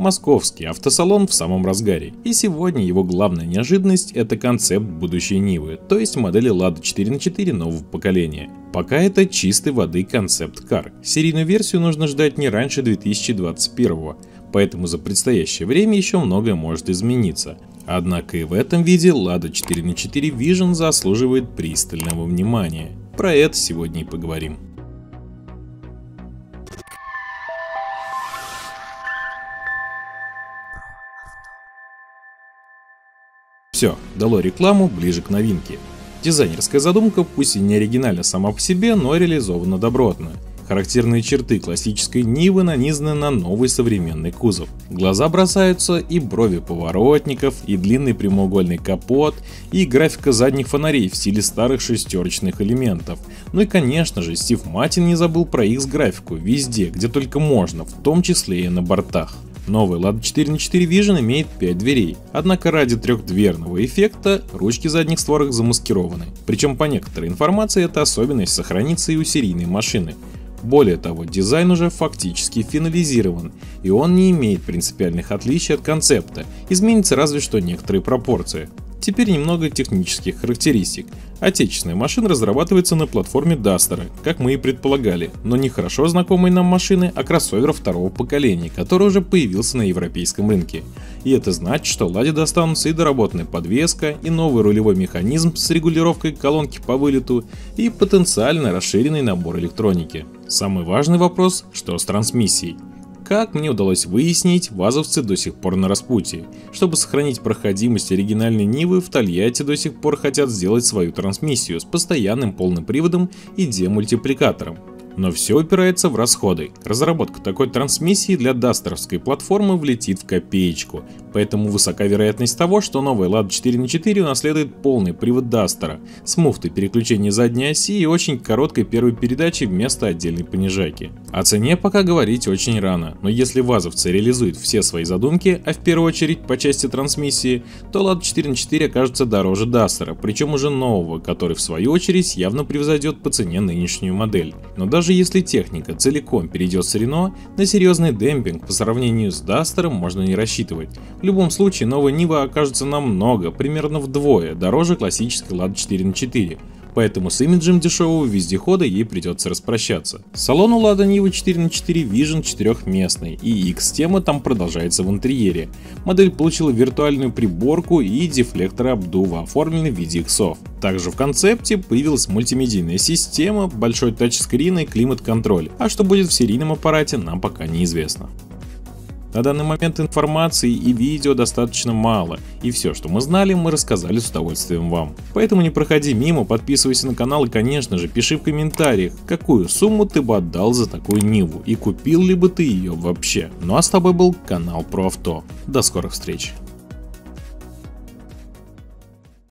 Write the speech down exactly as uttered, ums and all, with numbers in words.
Московский автосалон в самом разгаре, и сегодня его главная неожиданность – это концепт будущей Нивы, то есть модели Лада четыре на четыре нового поколения. Пока это чистой воды концепт-кар, серийную версию нужно ждать не раньше две тысячи двадцать первого, поэтому за предстоящее время еще многое может измениться. Однако и в этом виде Лада четыре на четыре Vision заслуживает пристального внимания. Про это сегодня и поговорим. Все, дало рекламу, ближе к новинке. Дизайнерская задумка пусть и не оригинальна сама по себе, но реализована добротно. Характерные черты классической Нивы нанизаны на новый современный кузов. Глаза бросаются и брови поворотников, и длинный прямоугольный капот, и графика задних фонарей в стиле старых шестерочных элементов. Ну и конечно же, Стив Маттин не забыл про X-графику везде, где только можно, в том числе и на бортах. Новый Лада четыре на четыре Vision имеет пять дверей, однако ради трехдверного эффекта ручки задних створок замаскированы. Причем по некоторой информации эта особенность сохранится и у серийной машины. Более того, дизайн уже фактически финализирован, и он не имеет принципиальных отличий от концепта, изменится разве что некоторые пропорции. Теперь немного технических характеристик. Отечественная машина разрабатывается на платформе Duster, как мы и предполагали, но не хорошо знакомой нам машины, а кроссовера второго поколения, который уже появился на европейском рынке. И это значит, что Ладе достанутся и доработанная подвеска, и новый рулевой механизм с регулировкой колонки по вылету, и потенциально расширенный набор электроники. Самый важный вопрос, что с трансмиссией. Как мне удалось выяснить, вазовцы до сих пор на распутье. Чтобы сохранить проходимость оригинальной Нивы, в Тольятти до сих пор хотят сделать свою трансмиссию с постоянным полным приводом и демультипликатором. Но все упирается в расходы. Разработка такой трансмиссии для дастеровской платформы влетит в копеечку, поэтому высока вероятность того, что новая Лада четыре на четыре унаследует полный привод Дастера с муфтой переключения задней оси и очень короткой первой передачи вместо отдельной понижайки. О цене пока говорить очень рано, но если вазовцы реализуют все свои задумки, а в первую очередь по части трансмиссии, то Лада четыре на четыре окажется дороже Дастера, причем уже нового, который в свою очередь явно превзойдет по цене нынешнюю модель. Но даже Даже если техника целиком перейдет с Рено, на серьезный демпинг по сравнению с Дастером можно не рассчитывать. В любом случае, новая Нива окажется намного, примерно вдвое, дороже классической Лады четыре на четыре. Поэтому с имиджем дешевого вездехода ей придется распрощаться. Салон у Лада Нива четыре на четыре Vision четырехместный, и X-тема там продолжается в интерьере. Модель получила виртуальную приборку и дефлекторы обдува, оформленные в виде иксов. Также в концепте появилась мультимедийная система, большой тачскрин и климат-контроль, а что будет в серийном аппарате, нам пока неизвестно. На данный момент информации и видео достаточно мало, и все, что мы знали, мы рассказали с удовольствием вам. Поэтому не проходи мимо, подписывайся на канал и, конечно же, пиши в комментариях, какую сумму ты бы отдал за такую Ниву и купил ли бы ты ее вообще. Ну а с тобой был канал про авто. До скорых встреч.